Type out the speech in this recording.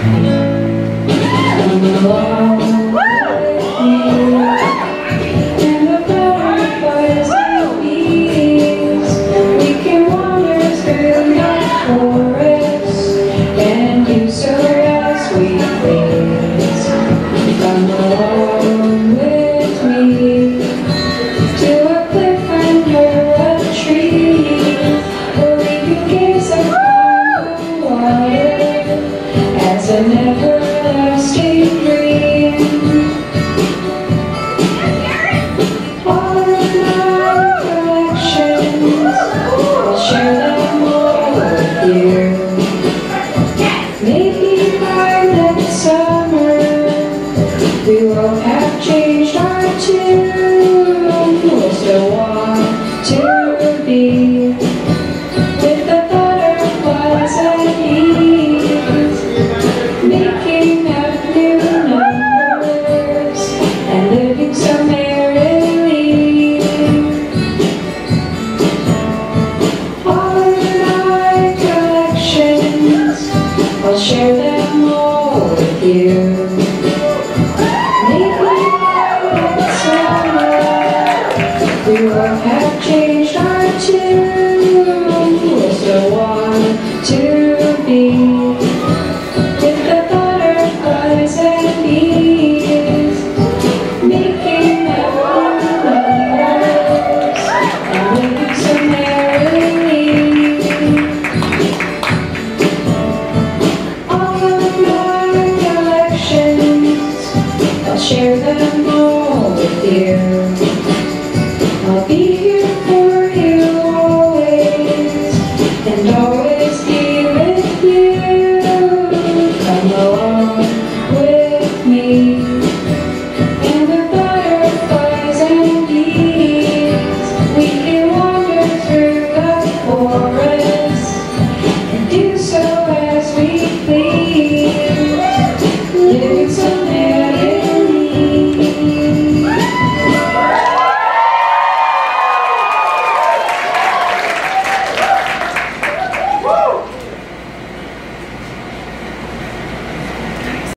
Come along with me, and the butterflies and bees. We can wander through the forest and do so as we please. Come along with me to a cliff under a tree, where we can gaze upon the water as an everlasting dream. All of my collections, I'll share them all with you. Maybe by next summer we will have changed our tune. We'll still want to be with the butterflies and bees, making up new numbers and living so merrily. All of my collections, I'll share them all with you. Maybe next summer we will have changed our tune. We'll still want to be with the butterflies and bees, making up numbers and living so merrily. All of my collections, I'll share them all with you.